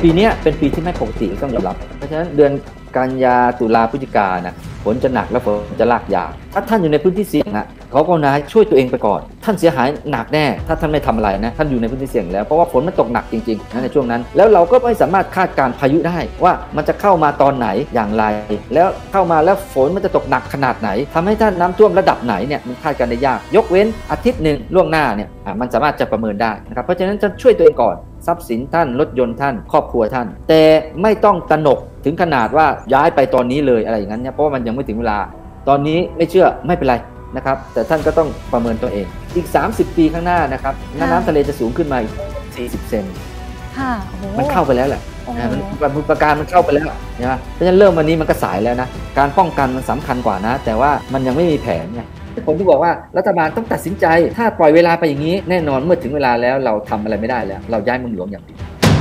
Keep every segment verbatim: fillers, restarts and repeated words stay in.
ปีนี้เป็นปีที่ไม่ปกติต้องยอมรับเพราะฉะนั้นเดือนกันยาตุลาพฤศจิกานะฝนจะหนักและฝนจะลากยาวถ้าท่านอยู่ในพื้นที่เสี่ยงนะเขาก็นะช่วยตัวเองไปก่อนท่านเสียหายหนักแน่ถ้าท่านไม่ทำอะไรนะท่านอยู่ในพื้นที่เสี่ยงแล้วเพราะว่าฝนมันตกหนักจริงๆนะในช่วงนั้นแล้วเราก็ไม่สามารถคาดการณ์พายุได้ว่ามันจะเข้ามาตอนไหนอย่างไรแล้วเข้ามาแล้วฝนมันจะตกหนักขนาดไหนทำให้ท่านน้ำท่วมระดับไหนเนี่ยมันคาดการณ์ได้ยากยกเว้นอาทิตย์หนึ่งล่วงหน้าเนี่ยมันสามารถจะประเมินได้นะครับเพราะฉะนั้นจะช่วยตัวเองก่อนทรัพย์สินท่านรถยนต์ท่านครอบครัวท่านแต่ไม่ต้องตระหนกถึงขนาดว่าย้ายไปตอนนี้เลยอะไรอย่างนั้นเนี่ยเพราะว่ามันยังไม่ถึงเวลาตอนนี้ไม่เชื่อไม่เป็นไรนะครับแต่ท่านก็ต้องประเมินตัวเองอีกสามสิบปีข้างหน้านะครับน้ำทะเลจะสูงขึ้นมาอีกสี่สิบเซนมันเข้าไปแล้วแหละมันประการมันเข้าไปแล้วนะเพราะฉะนั้นเริ่มวันนี้มันก็สายแล้วนะการป้องกันมันสำคัญกว่านะแต่ว่ามันยังไม่มีแผนไงผมที่บอกว่ารัฐบาลต้องตัดสินใจถ้าปล่อยเวลาไปอย่างนี้แน่นอนเมื่อถึงเวลาแล้วเราทำอะไรไม่ได้แล้วเราย้ายเมืองหลวงอย่างเดียว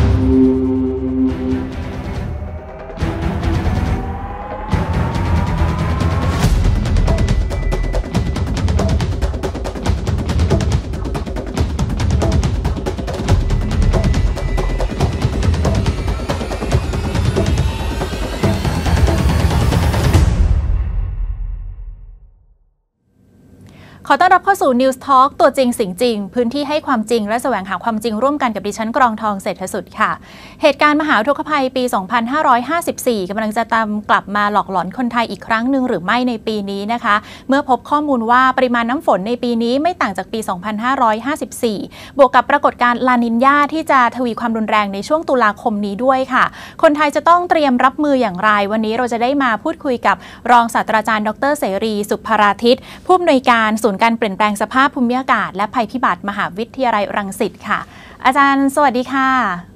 ขอต้อนรับเข้าสู่ News Talk ตัวจริงสิ่งจริงพื้นที่ให้ความจริงและแสวงหาความจริงร่วมกันกับดิฉันกรองทองเศรษฐสุดค่ะเหตุการณ์มหาอุทกภัยปี สองพันห้าร้อยห้าสิบสี่ กำลังจะตามกลับมาหลอกหลอนคนไทยอีกครั้งหนึ่งหรือไม่ในปีนี้นะคะเมื่อพบข้อมูลว่าปริมาณน้ำฝนในปีนี้ไม่ต่างจากปี สองพันห้าร้อยห้าสิบสี่ บวกกับปรากฏการณ์ลานิญญาที่จะทวีความรุนแรงในช่วงตุลาคมนี้ด้วยค่ะคนไทยจะต้องเตรียมรับมืออย่างไรวันนี้เราจะได้มาพูดคุยกับรองศาสตราจารย์ดร.เสรีสุภราทิตผู้อำนวยการศูนย์การเปลี่ยนแปลงสภาพภูมิอากาศและภัยพิบัติมหาวิทยาลัยรังสิตค่ะอาจารย์สวัสดีค่ะ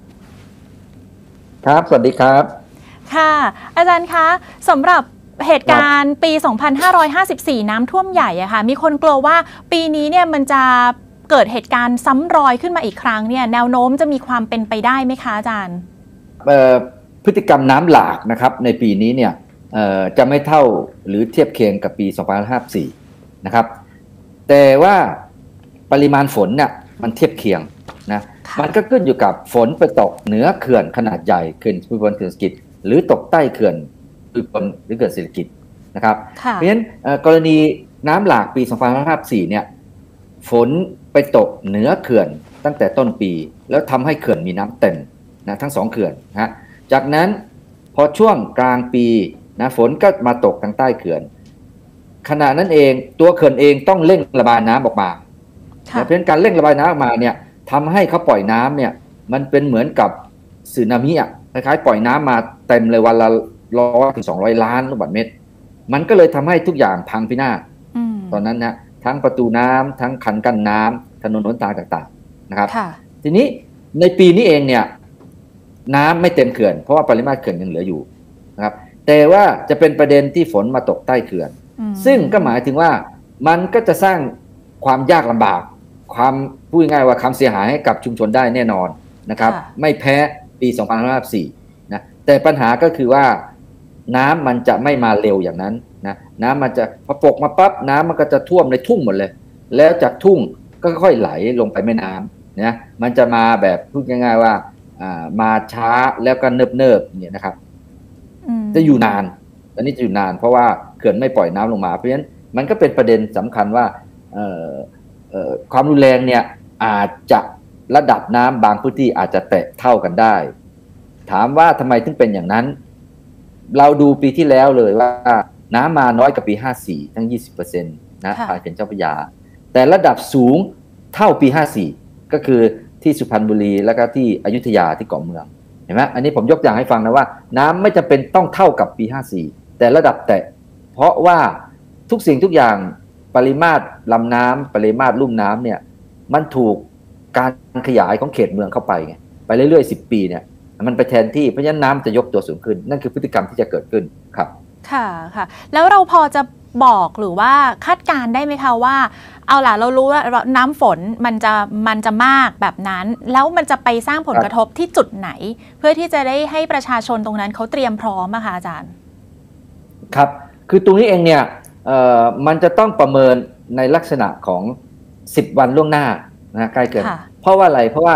ครับสวัสดีครับค่ะอาจารย์คะสำหรับเหตุการณ์ปี สองพันห้าร้อยห้าสิบสี่ น้ำท่วมใหญ่อะค่ะมีคนกลัวว่าปีนี้เนี่ยมันจะเกิดเหตุการณ์ซ้ำรอยขึ้นมาอีกครั้งเนี่ยแนวโน้มจะมีความเป็นไปได้ไหมคะอาจารย์พฤติกรรมน้ำหลากนะครับในปีนี้เนี่ยจะไม่เท่าหรือเทียบเคียงกับปี สองพันห้าร้อยห้าสิบสี่ นะครับแต่ว่าปริมาณฝนเนี่ยมันเทียบเคียงนะมันก็ขึ้นอยู่กับฝนไปตกเหนือเขื่อนขนาดใหญ่เขื่อนภูมิพลเขื่อนเศรษฐกิจหรือตกใต้เขื่อนภูมิพลหรือเขื่อนเศรษฐกิจนะครับเพราะฉะนั้นกรณีน้ำหลากปี สองพันห้าร้อยห้าสิบสี่ เนี่ยฝนไปตกเหนือเขื่อนตั้งแต่ต้นปีแล้วทำให้เขื่อนมีน้ำเต็มนะทั้งสองเขื่อนนะจากนั้นพอช่วงกลางปีนะฝนก็มาตกทางใต้เขื่อนขณะนั้นเองตัวเขื่อนเองต้องเร่งระบายน้ำออกมาเพราะฉะนั้นการเร่งระบายน้ำออกมาเนี่ยทำให้เขาปล่อยน้ำเนี่ยมันเป็นเหมือนกับสึนามิอ่ะคล้ายๆปล่อยน้ำมาเต็มเลยวันละร้อยถึงสองร้อยล้านลูกบาศก์เมตรมันก็เลยทำให้ทุกอย่างพังพินาศตอนนั้นนะทั้งประตูน้ำทั้งคันกั้นน้ำถนนหนทางต่างๆนะครับทีนี้ในปีนี้เองเนี่ยน้ำไม่เต็มเขื่อนเพราะว่าปริมาตรเขื่อนยังเหลืออยู่นะครับแต่ว่าจะเป็นประเด็นที่ฝนมาตกใต้เขื่อนซึ่งก็หมายถึงว่ามันก็จะสร้างความยากลำบากความพูดง่ายว่าความเสียหายให้กับชุมชนได้แน่นอนนะครับไม่แพ้ปี สองพันห้าร้อยห้าสิบสี่ นะแต่ปัญหาก็คือว่าน้ำมันจะไม่มาเร็วอย่างนั้นนะน้ำมันจะพอปกมาปั๊บน้ำมันก็จะท่วมในทุ่งหมดเลยแล้วจากทุ่งก็ค่อยไหลลงไปแม่น้ำนะมันจะมาแบบพูดง่ายๆว่ามาช้าแล้วก็เนิบๆเนี่ยนะครับจะอยู่นานตอนนี้จะอยู่นานเพราะว่าเขื่อนไม่ปล่อยน้ำลงมาเพราะฉะนั้นมันก็เป็นประเด็นสำคัญว่าความรุนแรงเนี่ยอาจจะระดับน้ำบางพื้นที่อาจจะแตะเท่ากันได้ถามว่าทำไมถึงเป็นอย่างนั้นเราดูปีที่แล้วเลยว่าน้ำมาน้อยกว่าปีห้าสิบสี่ทั้ง ยี่สิบเปอร์เซ็นต์ นะทางเขื่อนเจ้าพระยาแต่ระดับสูงเท่าปีห้าสิบสี่ก็คือที่สุพรรณบุรีแล้วก็ที่อยุธยาที่เกาะเมืองเห็นไหมอันนี้ผมยกอย่างให้ฟังนะว่าน้ำไม่จำเป็นต้องเท่ากับปีห้าสิบสี่แต่ระดับแตะเพราะว่าทุกสิ่งทุกอย่างปริมาตรลำน้ำปริมาตรลุ่มน้ำเนี่ยมันถูกการขยายของเขตเมืองเข้าไปไงไปเรื่อยๆสิบปีเนี่ยมันไปแทนที่เพราะฉะนั้นน้ำจะยกตัวสูงขึ้นนั่นคือพฤติกรรมที่จะเกิดขึ้นครับค่ะค่ะแล้วเราพอจะบอกหรือว่าคาดการได้ไหมคะว่าเอาล่ะเรารู้ว่าน้ำฝนมันจะมันจะมากแบบนั้นแล้วมันจะไปสร้างผลกระทบที่จุดไหนเพื่อที่จะได้ให้ประชาชนตรงนั้นเขาเตรียมพร้อมอะค่ะอาจารย์ครับคือตรงนี้เองเนี่ยมันจะต้องประเมินในลักษณะของสิบวันล่วงหน้านะใกล้เกินเพราะว่าอะไรเพราะว่า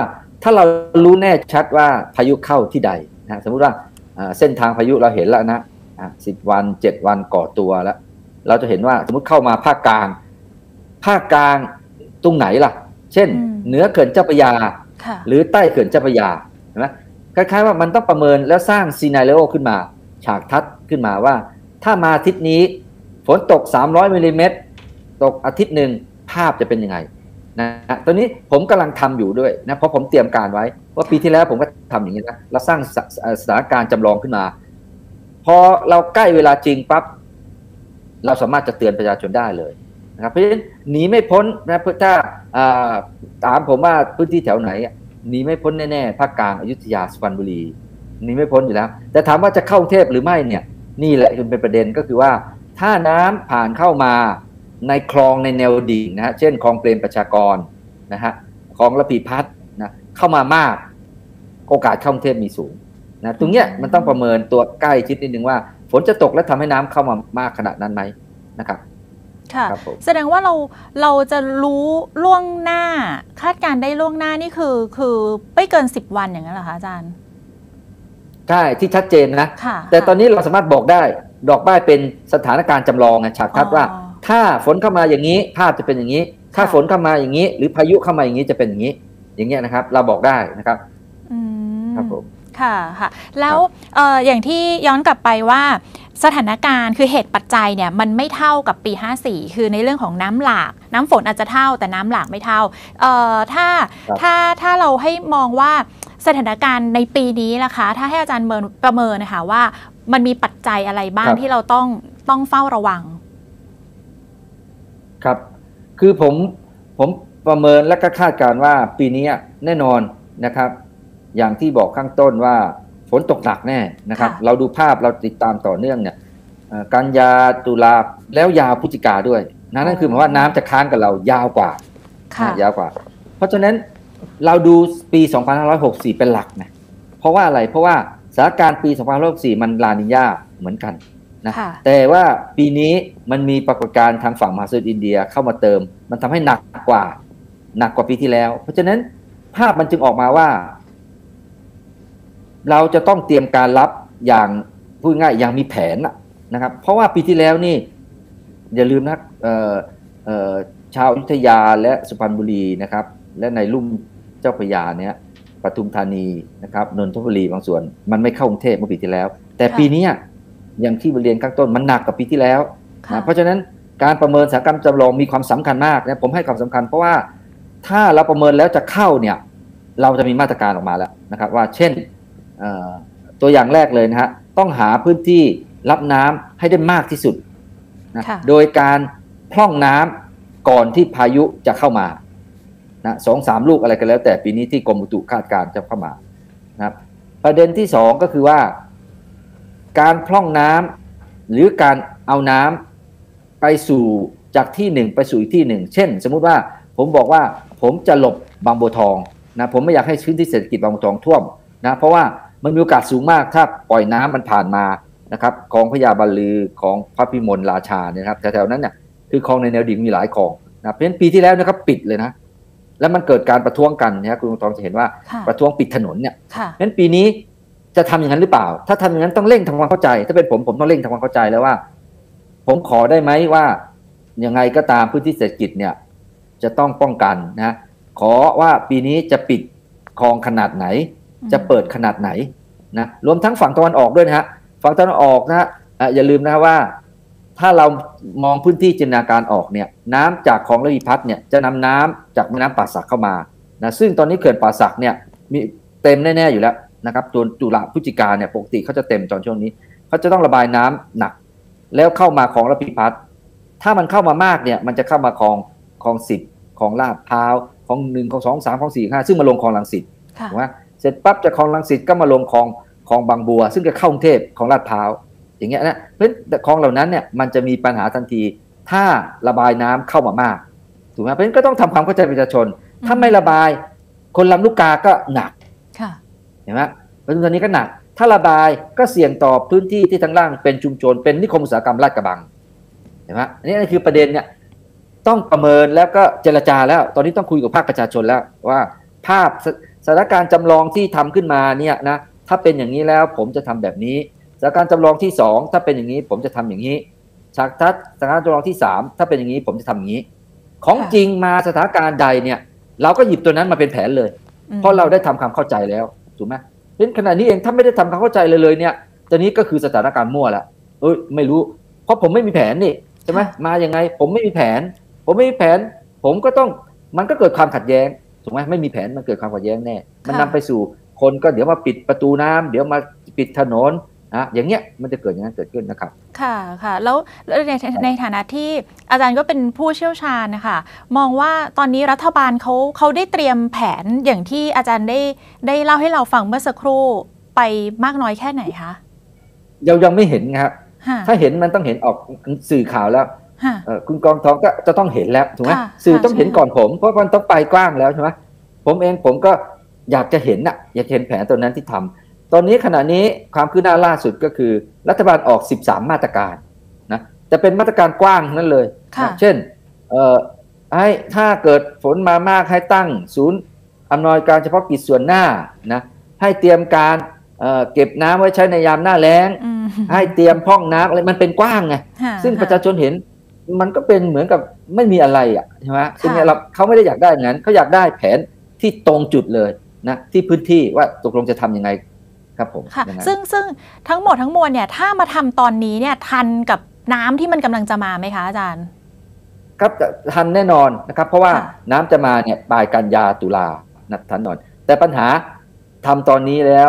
ถ้าเรารู้แน่ชัดว่าพายุเข้าที่ใดนะสมมุติว่าเส้นทางพายุเราเห็นแล้วนะสิบวันเจ็ดวันก่อตัวแล้วเราจะเห็นว่าสมมติเข้ามาภาคกลางภาคกลางตรงไหนล่ะเช่นเหนือเขื่อนเจ้าพระยาหรือใต้เขื่อนเจ้าพระยาเห็นไหมคล้ายๆว่ามันต้องประเมินแล้วสร้างซีนาริโอขึ้นมาฉากทัศน์ขึ้นมาว่าถ้ามาอาทิตย์นี้ฝนตกสามร้อยมิลลิเมตรตกอาทิตย์หนึ่งภาพจะเป็นยังไงนะตอนนี้ผมกำลังทำอยู่ด้วยนะเพราะผมเตรียมการไว้ว่าปีที่แล้วผมก็ทำอย่างนี้นะเราสร้างสถานการณ์จำลองขึ้นมาพอเราใกล้เวลาจริงปั๊บเราสามารถจะเตือนประชาชนได้เลยนะครับเพราะฉะนั้นหนีไม่พ้นนะเพื่อถ้าถามผมว่าพื้นที่แถวไหนหนีไม่พ้นแน่ๆภาคกลางอยุธยาสุพรรณบุรีหนีไม่พ้นอยู่แล้วแต่ถามว่าจะเข้ากรุงเทพหรือไม่เนี่ยนี่แหละเป็นประเด็นก็คือว่าถ้าน้ำผ่านเข้ามาในคลองในแนวดิ่งนะฮะเช่นคลองเปรมประชากรนะฮะคลองระพีพัฒน์นะเข้ามามากโอกาสเข้ากรุงเทพมีสูงนะตรงเนี้ยมันต้องประเมินตัวใกล้ชิดนิดนึงว่าฝนจะตกและทำให้น้ำเข้ามามากขนาดนั้นไหมนะครับค่ะแสดงว่าเราเราจะรู้ล่วงหน้าคาดการได้ล่วงหน้านี่คือคือไม่เกินสิบวันอย่างนั้นเหรอคะอาจารย์ใช่ที่ชัดเจนนะแต่ตอนนี้เราสามารถบอกได้ดอกใบ้เป็นสถานการณ์จำลองไงฉากทัศน์ว่าถ้าฝนเข้ามาอย่างนี้ภาพจะเป็นอย่างนี้ถ้าฝนเข้ามาอย่างนี้หรือพายุเข้ามาอย่างนี้จะเป็นอย่างนี้อย่างเงี้ยนะครับเราบอกได้นะครับครับผมค่ะค่ะแล้วเอ่ออย่างที่ย้อนกลับไปว่าสถานการณ์คือเหตุปัจจัยเนี่ยมันไม่เท่ากับปีห้าสี่คือในเรื่องของน้ำหลากน้ำฝนอาจจะเท่าแต่น้ำหลากไม่เท่าเอ่อถ้าถ้าถ้าเราให้มองว่าสถานการณ์ในปีนี้นะคะถ้าให้อาจารย์ประเมินนะคะว่ามันมีปัจจัยอะไรบ้างที่เราต้องต้องเฝ้าระวังครับคือผมผมประเมินและก็คาดการณ์ว่าปีนี้แน่นอนนะครับอย่างที่บอกข้างต้นว่าฝนตกหนักแน่นะครับเราดูภาพเราติดตามต่อเนื่องเนี่ยกันยาตุลาแล้วยาวพฤศจิกาด้วยนั่นคือหมายว่าน้ำจะค้างกับเรายาวกว่ายาวกว่าเพราะฉะนั้นเราดูปีสองพันห้าร้อยหกสิบสี่เป็นหลักนะเพราะว่าอะไรเพราะว่าสถานการณ์ปีสองพันห้าร้อยหกสิบสี่มันลานิญาเหมือนกันนะแต่ว่าปีนี้มันมีปรากฏการณ์ทางฝั่งมหาสมุทรอินเดียเข้ามาเติมมันทำให้หนักกว่าหนักกว่าปีที่แล้วเพราะฉะนั้นภาพมันจึงออกมาว่าเราจะต้องเตรียมการรับอย่างพูดง่ายอย่างมีแผนนะครับเพราะว่าปีที่แล้วนี่อย่าลืมนะเอ่อเอ่อชาวอยุธยาและสุพรรณบุรีนะครับและในลุ่มเจ้าพระยาเนี่ยปทุมธานีนะครับนนทบุรีบางส่วนมันไม่เข้ากรุงเทพเมื่อปีที่แล้วแต่ปีนี้อย่างที่เรียนข้างต้นมันหนักกว่าปีที่แล้วนะเพราะฉะนั้นการประเมินสถานการณ์จำลองมีความสำคัญมากนะผมให้ความสำคัญเพราะว่าถ้าเราประเมินแล้วจะเข้าเนี่ยเราจะมีมาตรการออกมาแล้วนะครับว่าเช่นตัวอย่างแรกเลยนะฮะต้องหาพื้นที่รับน้ำให้ได้มากที่สุดนะโดยการพร่องน้ำก่อนที่พายุจะเข้ามานะสองสามลูกอะไรกันแล้วแต่ปีนี้ที่กรมอุตุคาดการณ์จะเข้ามานะครับประเด็นที่สองก็คือว่าการพร่องน้ำหรือการเอาน้ำไปสู่จากที่หนึ่งไปสู่อีกที่หนึ่งเช่นสมมุติว่าผมบอกว่าผมจะหลบบางบัวทองนะผมไม่อยากให้พื้นที่เศรษฐกิจบางบัวทองท่วมนะเพราะว่ามันมีโอกาสสูงมากถ้าปล่อยน้ำมันผ่านมานะครับคลองพญาบัลลือของพระพิมลราชาเนี่ยครับแถวๆนั้นเนี่ยคือคลองในแนวดิ่งมีหลายคลองนะเพราะฉะนั้นปีที่แล้วนะครับปิดเลยนะแล้วมันเกิดการประท้วงกันนะครับคุณทองจะเห็นว่าประท้วงปิดถนนเนี่ยเพราะฉะนั้นปีนี้จะทำอย่างนั้นหรือเปล่าถ้าทำอย่างนั้นต้องเร่งทำความเข้าใจถ้าเป็นผมผมต้องเร่งทำความเข้าใจแล้วว่าผมขอได้ไหมว่ายังไงก็ตามพื้นที่เศรษฐกิจเนี่ยจะต้องป้องกันนะขอว่าปีนี้จะปิดคลองขนาดไหนจะเปิดขนาดไหนนะรวมทั้งฝั่งตะวันออกด้วยนะฮะฝั่งตะวันออกนะฮะอย่าลืมนะว่าถ้าเรามองพื้นที่จินตนาการออกเนี่ยน้ำจากคลองระพีพัฒน์เนี่ยจะนำน้ำจากแม่น้ำป่าสักเข้ามานะซึ่งตอนนี้เขื่อนป่าสักเนี่ยมีเต็มแน่ๆอยู่แล้วนะครับตัวตุลาพฤศจิกาเนี่ยปกติเขาจะเต็มตอนช่วงนี้เขาจะต้องระบายน้ำหนักแล้วเข้ามาคลองระพีพัฒน์ถ้ามันเข้ามามากเนี่ยมันจะเข้ามาคลองคลองสิบคลองลาดพร้าวคลองหนึ่งคลองสองสามคลองสี่ห้าซึ่งมาลงคลองรังสิตถูกไหมเสร็จปั๊บจากคลองรังสิตก็มาลงคลองคลองบางบัวซึ่งจะเข้ากรุงเทพคลองลาดพร้าวอย่างเงี้ยนะเพราะคลองเหล่านั้นเนี่ยมันจะมีปัญหาทันทีถ้าระบายน้ำเข้ามามากถูกไหมเพราะฉะนั้นก็ต้องทำความเข้าใจประชาชนถ้าไม่ระบายคนลำลูกกาก็หนักเห็นไหมปัจจุบันนี้ก็หนักถ้าระบายก็เสี่ยงต่อพื้นที่ที่ทางล่างเป็นชุมชนเป็นนิคมอุตสาหกรรมลาดกระบังเห็นไหมอันนี้คือประเด็นเนี่ยต้องประเมินแล้วก็เจรจาแล้วตอนนี้ต้องคุยกับภาคประชาชนแล้วว่าภาพสถานการณ์จำลองที่ทำขึ้นมาเนี่ยนะถ้าเป็นอย่างนี้แล้วผมจะทำแบบนี้สถานการณ์จำลองที่สองถ้าเป็นอย่างนี้ผมจะทำอย่างนี้ฉากทัศน์สถานการณ์จำลองที่สามถ้าเป็นอย่างนี้ผมจะทำอย่างนี้ของจริงมาสถานการณ์ใดเนี่ยเราก็หยิบตัวนั้นมาเป็นแผนเลยเพราะเราได้ทำความเข้าใจแล้วถูกไหมเพราะฉะนั้นขณะนี้เองถ้าไม่ได้ทำความเข้าใจเลยเลยเนี่ยตอนนี้ก็คือสถานการณ์มั่วแล้วเอ้ยไม่รู้เพราะผมไม่มีแผนนี่ใช่ไหมมายังไงผมไม่มีแผนผมไม่มีแผนผมก็ต้องมันก็เกิดความขัดแย้งถูกไหมไม่มีแผนมันเกิดความขัดแย้งแน่มันนำไปสู่คนก็เดี๋ยวมาปิดประตูน้ำเดี๋ยวมาปิดถนนนะอย่างเงี้ยมันจะเกิดอย่างนั้นเกิดขึ้นนะครับค่ะค่ะแล้วในในฐานะที่อาจารย์ก็เป็นผู้เชี่ยวชาญนะคะมองว่าตอนนี้รัฐบาลเขาเขาได้เตรียมแผนอย่างที่อาจารย์ได้ได้เล่าให้เราฟังเมื่อสักครู่ไปมากน้อยแค่ไหนคะยังยังไม่เห็นครับถ้าเห็นมันต้องเห็นออกสื่อข่าวแล้วคุณกองทองก็จะต้องเห็นแล้วถูกไหมสื่อต้องเห็นก่อนผมเพราะมันต้องไปกว้างแล้วใช่ไหมผมเองผมก็อยากจะเห็นน่ะอยากเห็นแผนตัวนั้นที่ทำตอนนี้ขณะนี้ความคืบหน้าล่าสุดก็คือรัฐบาลออกสิบสามมาตรการนะจะเป็นมาตรการกว้างนั่นเลยนะเช่นเอ่อให้ถ้าเกิดฝนมามากให้ตั้งศูนย์อำนวยการเฉพาะกิจส่วนหน้านะให้เตรียมการเอ่อเก็บน้ำไว้ใช้ในยามหน้าแล้งให้เตรียมพร่องน้ำอะไรมันเป็นกว้างไงซึ่งประชาชนเห็นมันก็เป็นเหมือนกับไม่มีอะไรอ่ะใช่ไหมซึ่งเราเขาไม่ได้อยากได้อย่างนั้นเขาอยากได้แผนที่ตรงจุดเลยนะที่พื้นที่ว่าตกลงจะทำยังไงครับผมค่ะซึ่งซึ่งทั้งหมดทั้งมวลเนี่ยถ้ามาทำตอนนี้เนี่ยทันกับน้ำที่มันกำลังจะมาไหมคะอาจารย์ครับทันแน่นอนนะครับเพราะว่าน้ำจะมาเนี่ยปลายกันยาตุลานะทันนอนแต่ปัญหาทำตอนนี้แล้ว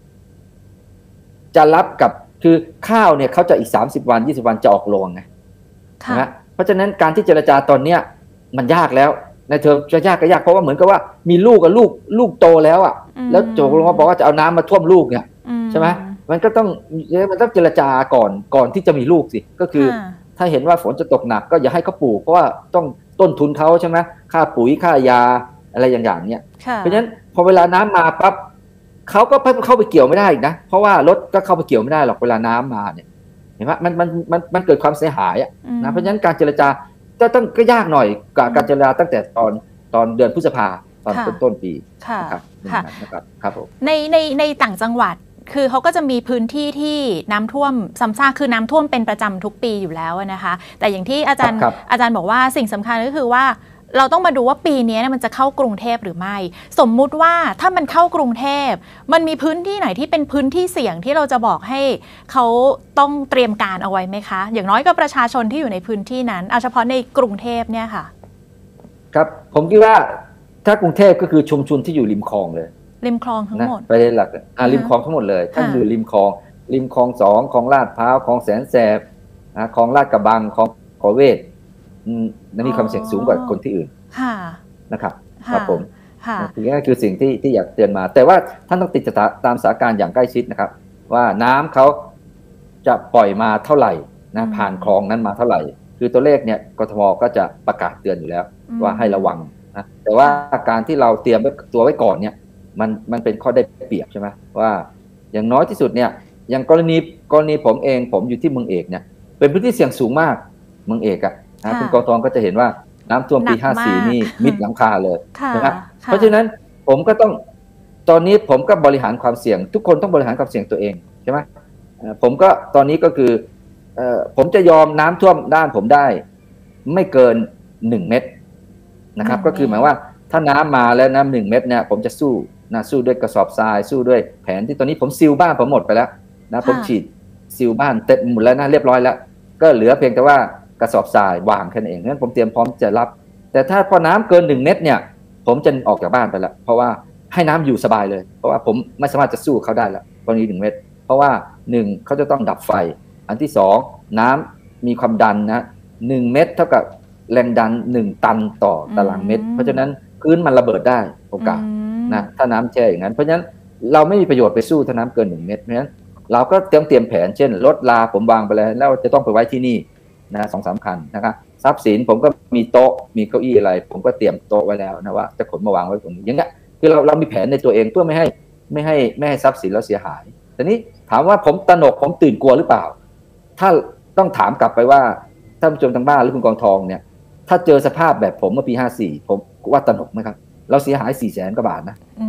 จะรับกับคือข้าวเนี่ยเขาจะอีกสามสิบวันยี่สิบวันจะออกโรงไงนะเพราะฉะนั้นการที่เจรจาตอนเนี้ยมันยากแล้วในเธอจะยากก็ยากเพราะว่าเหมือนกับว่ามีลูกกับลูกลูกโตแล้วอ่ะแล้วโจกลงมาบอกว่าจะเอาน้ำมาท่วมลูกเนี่ยใช่ไหมมันก็ต้องมันต้องเจรจาก่อนก่อนที่จะมีลูกสิก็คือถ้าเห็นว่าฝนจะตกหนักก็อย่าให้เขาปลูกเพราะว่าต้องต้นทุนเขาใช่ไหมค่าปุ๋ยค่ายาอะไรอย่างๆเนี่ยเพราะฉะนั้นพอเวลาน้ำมาปั๊บเขาก็เข้าไปเกี่ยวไม่ได้นะเพราะว่ารถก็เข้าไปเกี่ยวไม่ได้หรอกเวลาน้ำมาเนี่ยเห็นไหมมันมันมันมันเกิดความเสียหายอ่ะนะเพราะฉะนั้นการเจรจาก็ต้องก็ยากหน่อยกับการเจรจาตั้งแต่ตอนตอนเดือนพฤษภาตอนต้นต้นปีครับนะครับครับผมในในในต่างจังหวัดคือเขาก็จะมีพื้นที่ที่น้ำท่วมซ้ำซากคือน้ำท่วมเป็นประจำทุกปีอยู่แล้วนะคะแต่อย่างที่อาจารย์อาจารย์บอกว่าสิ่งสำคัญก็คือว่าเราต้องมาดูว่าปีนี้มันจะเข้ากรุงเทพหรือไม่สมมุติว่าถ้ามันเข้ากรุงเทพมันมีพื้นที่ไหนที่เป็นพื้นที่เสี่ยงที่เราจะบอกให้เขาต้องเตรียมการเอาไว้ไหมคะอย่างน้อยก็ประชาชนที่อยู่ในพื้นที่นั้นเอาเฉพาะในกรุงเทพเนี่ยค่ะครับผมคิดว่าถ้ากรุงเทพก็คือชุมชนที่อยู่ริมคลองเลยริมคลองทั้งหมดไปเลยหลักอ่าริมคลองทั้งหมดเลยท่านอยู่ริมคลองริมคลองสองคลองลาดพร้าวคลองแสนแสบนะคลองลาดกระบังคลองขอเวทนั่นมีความเสี่ยงสูงกว่าคนที่อื่นนะครับครับผมนี่ก็คือสิ่งที่ที่อยากเตือนมาแต่ว่าท่านต้องติดตามสถานการณ์อย่างใกล้ชิดนะครับว่าน้ำเขาจะปล่อยมาเท่าไหร่นะผ่านคลองนั้นมาเท่าไหร่คือตัวเลขเนี่ยกทมก็จะประกาศเตือนอยู่แล้วว่าให้ระวังนะแต่ว่าการที่เราเตรียมตัวไว้ก่อนเนี่ยมันมันเป็นข้อได้เปรียบใช่ไหมว่าอย่างน้อยที่สุดเนี่ยอย่างกรณีกรณีผมเองผมอยู่ที่เมืองเอกเนี่ยเป็นพื้นที่เสี่ยงสูงมากเมืองเอกอะนะคุณกองทองก็จะเห็นว่าน้ำท่วมปีห้าสี่นี่มิดหลังคาเลยนะครับเพราะฉะนั้นผมก็ต้องตอนนี้ผมก็บริหารความเสี่ยงทุกคนต้องบริหารความเสี่ยงตัวเองใช่ไหมผมก็ตอนนี้ก็คือผมจะยอมน้ำท่วมด้านผมได้ไม่เกินหนึ่งเมตรนะครับก็คือหมายว่าถ้าน้ำมาแล้วน้ำหนึ่งเมตรเนี่ยผมจะสู้นะสู้ด้วยกระสอบทรายสู้ด้วยแผนที่ตอนนี้ผมซีลบ้านผมหมดไปแล้วนะผมฉีดซีลบ้านเต็มหมดแล้วนะเรียบร้อยแล้วก็เหลือเพียงแต่ว่ากระสอบทรายวางแค่นั้นเองงั้นผมเตรียมพร้อมจะรับแต่ถ้าพอน้ำเกินหนึ่งเมตรเนี่ยผมจะออกจากบ้านไปแล้วเพราะว่าให้น้ำอยู่สบายเลยเพราะว่าผมไม่สามารถจะสู้เขาได้แล้วกรณีหนึ่งเมตรเพราะว่าหนึ่งเขาจะต้องดับไฟอันที่สองน้ำมีความดันนะหนึ่งเมตรเท่ากับแรงดันหนึ่งตันต่อตารางเมตรเพราะฉะนั้นพื้นมันระเบิดได้โอกาสนะถ้าน้ำแช่อย่างนั้นเพราะฉะนั้นเราไม่มีประโยชน์ไปสู้ถ้าน้ำเกินหนึ่งเมตรเพราะฉะนั้นเราก็เตรียมเตรียมแผนเช่นรถลาผมวางไปแล้วแล้วจะต้องไปไว้ที่นี่นะสองสามคันนะครับทรัพย์สินผมก็มีโต๊ะมีเก้าอี้อะไรผมก็เตรียมโต๊ะไว้แล้วนะว่าจะขนมาวางไว้ตรงนี้อย่างเงี้ยคือเราเรามีแผนในตัวเองเพื่อไม่ให้ไม่ให้ไม่ให้ทรัพย์สินเราเสียหายแต่นี้ถามว่าผมตระหนกผมตื่นกลัวหรือเปล่าถ้าต้องถามกลับไปว่าท่านผู้ชมทางบ้านหรือคุณกองทองเนี่ยถ้าเจอสภาพแบบผมเมื่อปีห้าสี่ผมว่าตระหนกไหมครับเราเสียหายสี่แสนกว่าบาทนะ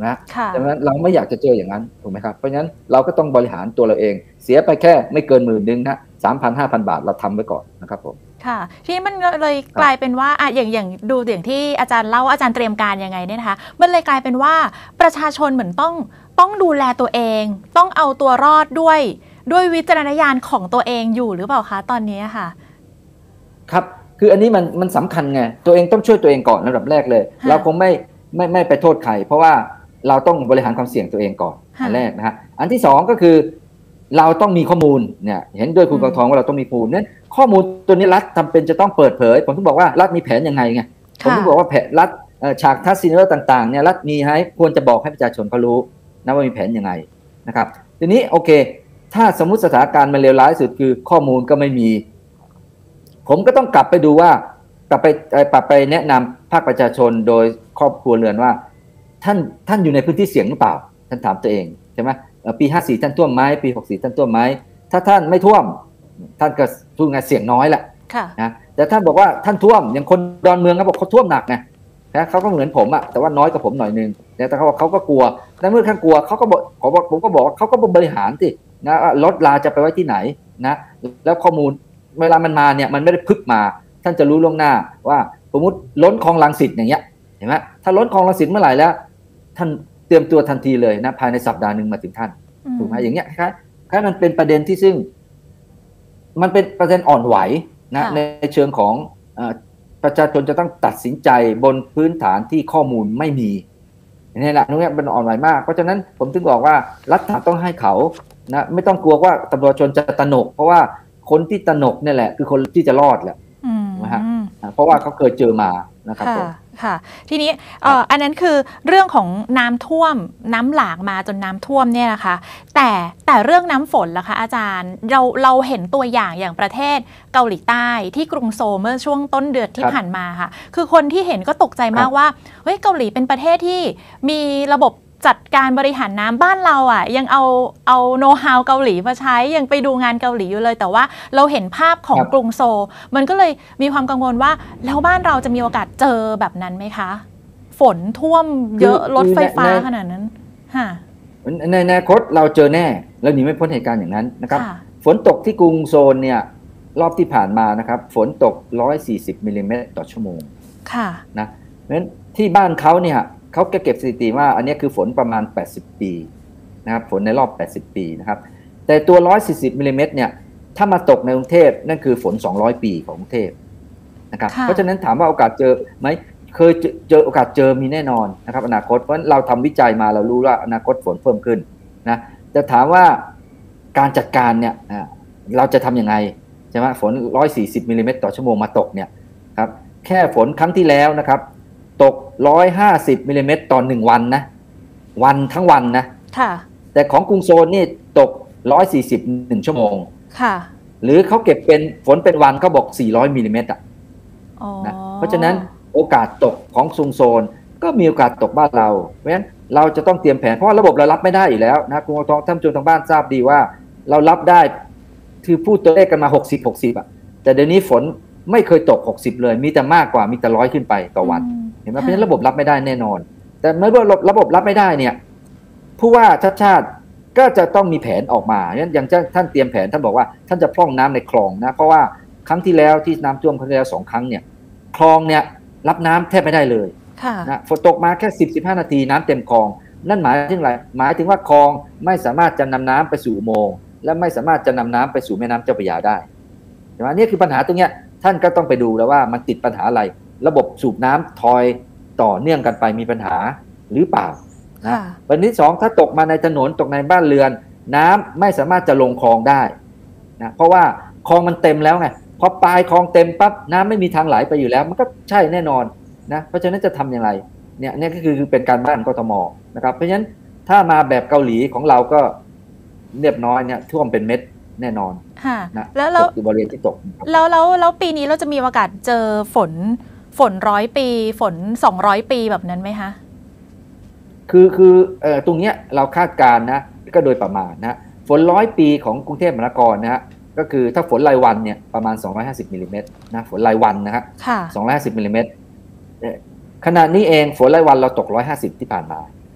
ไหมดังนั้นเราไม่อยากจะเจออย่างนั้นถูกไหมครับเพราะฉะนั้นเราก็ต้องบริหารตัวเราเองเสียไปแค่ไม่เกินหมื่นนึงนะสามพันห้าพันบาทเราทำไว้ก่อนนะครับผมค่ะทีนี้มันเลยกลายเป็นว่าอ่ะอย่างอย่างดูอย่างที่อาจารย์เล่าอาจารย์เตรียมการยังไงเนี่ยนะคะมันเลยกลายเป็นว่าประชาชนเหมือนต้องต้องดูแลตัวเองต้องเอาตัวรอดด้วยด้วยวิจารณญาณของตัวเองอยู่หรือเปล่าคะตอนนี้ค่ะครับคืออันนี้มันมันสำคัญไงตัวเองต้องช่วยตัวเองก่อนระดับแรกเลยเราคงไม่ไม่ไม่ไปโทษใครเพราะว่าเราต้องบริหารความเสี่ยงตัวเองก่อนอันแรกนะฮะอันที่สองก็คือเราต้องมีข้อมูลเนี่ยเห็นด้วยคุณกองทองว่าเราต้องมีข้อมูลนั้นข้อมูลตัวนี้รัฐจำเป็นจะต้องเปิดเผยผมถึงบอกว่ารัฐมีแผนยังไงไงผมถึงบอกว่าแผนรัฐฉากทัศน์ต่างๆเนี่ยรัฐมีให้ควรจะบอกให้ประชาชนเขารู้นะว่ามีแผนยังไงนะครับทีนี้โอเคถ้าสมมุติสถานการณ์มันเลวร้ายสุดคือข้อมูลก็ไม่มีผมก็ต้องกลับไปดูว่ากลับไปปรับไปแนะนำภาคประชาชนโดยครอบครัวเรือนว่าท่านท่านอยู่ในพื้นที่เสี่ยงหรือเปล่าท่านถามตัวเองใช่ไหมปีห้าสี่ท่านท่วมไหมปีหกสี่ท่านท่วมไหมถ้าท่านไม่ท่วมท่านก็พูดง่ายเสี่ยงน้อยแหละนะแต่ท่านบอกว่าท่านท่วมอย่างคนดอนเมืองเขาบอกเขาท่วมหนักไงนะเขาก็เหมือนผมอะแต่ว่าน้อยกว่าผมหน่อยนึงแต่เขาบอกเขาก็กลัวแต่เมื่อท่านกลัวเขาก็บอกผมบอกผมก็บอกเขาก็บริหารสินะรถลาจะไปไว้ที่ไหนนะแล้วข้อมูลเวลามันมาเนี่ยมันไม่ได้พึกมาท่านจะรู้ล่วงหน้าว่าสมมติล้นคลองรังสิตอย่างเงี้ยเห็นไหมถ้าล้นคลองรังสิตเมื่อไหร่แล้วท่านเตรียมตัวทันทีเลยนะภายในสัปดาห์หนึ่งมาถึงท่านถูกไหมอย่างเงี้ยคล้ายๆคล้ายมันเป็นประเด็นที่ซึ่งมันเป็นประเด็นอ่อนไหวนะในเชิงของประชาชนจะต้องตัดสินใจบนพื้นฐานที่ข้อมูลไม่มีนี่แหละตรงนี้เป็นอ่อนไหวมากเพราะฉะนั้นผมถึงบอกว่ารัฐต้องให้เขานะไม่ต้องกลัวว่าตำรวจชนจะตระหนกเพราะว่าคนที่ตระหนกนี่แหละคือคนที่จะรอดแหละนะฮะเพราะว่าเขาเคยเจอมานะครับผมค่ะทีนี้เอ่ออันนั้นคือเรื่องของน้ำท่วมน้ำหลากมาจนน้ำท่วมเนี่ยนะคะแต่แต่เรื่องน้ำฝนล่ะคะอาจารย์เราเราเห็นตัวอย่างอย่างประเทศเกาหลีใต้ที่กรุงโซลเมื่อช่วงต้นเดือนที่ผ่านมาค่ะคือคนที่เห็นก็ตกใจมากว่าเฮ้ยเกาหลีเป็นประเทศที่มีระบบจัดการบริหารน้ำบ้านเราอ่ะยังเอาเอาโน้ตฮาวเกาหลีมาใช้ยังไปดูงานเกาหลีอยู่เลยแต่ว่าเราเห็นภาพของกรุงโซลมันก็เลยมีความกังวลว่าแล้วบ้านเราจะมีโอกาสเจอแบบนั้นไหมคะฝนท่วมเยอะรถไฟฟ้าขนาดนั้นค่ะในอนาคตเราเจอแน่แล้วหนีไม่พ้นเหตุการณ์อย่างนั้นนะครับฝนตกที่กรุงโซลเนี่ยรอบที่ผ่านมานะครับฝนตกหนึ่งร้อยสี่สิบมิลลิเมตรต่อชั่วโมงค่ะนะเพราะฉะนั้นที่บ้านเขาเนี่ยเขาเก็บสถิติว่าอันนี้คือฝนประมาณแปดสิบปีนะครับฝนในรอบแปดสิบปีนะครับแต่ตัวหนึ่งร้อยสี่สิบมิลลิเมตรเนี่ยถ้ามาตกในกรุงเทพนั่นคือฝนสองร้อยปีของกรุงเทพนะครับเพราะฉะนั้นถามว่าโอกาสเจอไหมเคยเจอโอกาสเจอมีแน่นอนนะครับอนาคตเพราะเราทำวิจัยมาเรารู้ว่าอนาคตฝนเพิ่มขึ้นนะแต่ถามว่าการจัดการเนี่ยเราจะทำยังไงใช่ไหมฝนหนึ่งร้อยสี่สิบมิลลิเมตรต่อชั่วโมงมาตกเนี่ยครับแค่ฝนครั้งที่แล้วนะครับตกหนึ่งร้อยห้าสิบมิลลิเมตรต่อหนึ่งวันนะวันทั้งวันนะค่ะแต่ของกรุงโซลนี่ตกหนึ่งร้อยสี่สิบ หนึ่งชั่วโมงค่ะหรือเขาเก็บเป็นฝนเป็นวันเขาบอกสี่ร้อยมิลลิเมตรอ่ะนะเพราะฉะนั้นโอกาสตกของกรุงโซลก็มีโอกาสตกบ้านเราเพราะฉะนั้นเราจะต้องเตรียมแผนเพราะว่าระบบเรารับไม่ได้อยู่แล้วนะคุณทองท่านผู้ชมทางบ้านทราบดีว่าเรารับได้คือพูดตัวเลขกันมาหกสิบ หกสิบอ่ะแต่เดี๋ยวนี้ฝนไม่เคยตกหกสิบเลยมีแต่มากกว่ามีแต่ร้อยขึ้นไปต่อวันเห็นไหมเพราะฉะนั้นระบบรับไม่ได้แน่นอนแต่เมื่อระบบรับไม่ได้เนี่ยผู้ว่าชาติชาติก็จะต้องมีแผนออกมาอย่างท่านเตรียมแผนท่านบอกว่าท่านจะพร่องน้ำในคลองนะเพราะว่าครั้งที่แล้วที่น้ำท่วมครั้งที่แล้วสองครั้งเนี่ยคลองเนี่ยรับน้ำแทบไม่ได้เลยนะฝนตกมาแค่ สิบถึงสิบห้า นาทีน้ำเต็มคลองนั่นหมายถึงอะไรหมายถึงว่าคลองไม่สามารถจะนำน้ำไปสู่อุโมงค์และไม่สามารถจะนำน้ำไปสู่แม่น้ำเจ้าพระยาได้ใช่ไหมนี่คือปัญหาตรงเนี้ยท่านก็ต้องไปดูแล้วว่ามันติดปัญหาอะไรระบบสูบน้ำทอยต่อเนื่องกันไปมีปัญหาหรือเปล่านะประเด็นที่สองถ้าตกมาในถนนตกในบ้านเรือนน้ำไม่สามารถจะลงคลองได้นะเพราะว่าคลองมันเต็มแล้วไงพอปลายคลองเต็มปั๊บน้ำไม่มีทางไหลไปอยู่แล้วมันก็ใช่แน่นอนนะเพราะฉะนั้นจะทำอย่างไรเนี่ยนี่ก็คือเป็นการบ้านกทมนะครับเพราะฉะนั้นถ้ามาแบบเกาหลีของเราก็เรียบร้อยเนี่ยท่วมเป็นเม็ดแน่นอนนะแล้วแล้วบริเวณที่ตกแล้วแล้วแล้วปีนี้เราจะมีโอกาสเจอฝนฝนร้อยปีฝนสองร้อยปีแบบนั้นไหมคะคือคือเอ่อตรงเนี้ยเราคาดการณ์นะก็โดยประมาณนะฝนร้อยปีของกรุงเทพมหานครนะฮะก็คือถ้าฝนรายวันเนี่ยประมาณสองร้อยห้าสิบมิลลิเมตรนะฝนรายวันนะฮะสองร้อยห้าสิบมิลลิเมตรขณะนี้เองฝนรายวันเราตกหนึ่งร้อยห้าสิบที่ผ่านมา